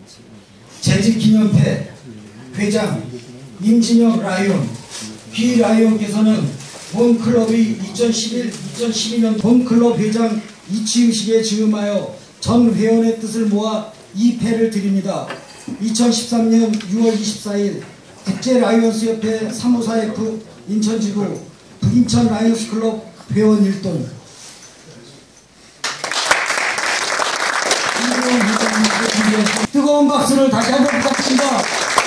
재직기념회 회장 임진혁 라이온, 기 라이온께서는 본 클럽의 2011-2012년 본 클럽 회장 이치의식에 즈음하여 전 회원의 뜻을 모아 2패를 드립니다. 2013년 6월 24일 국제라이온스협회 354F 인천지구 인천 라이온스 클럽 회원 일동. 뜨거운 박수를 다시 한번 부탁드립니다.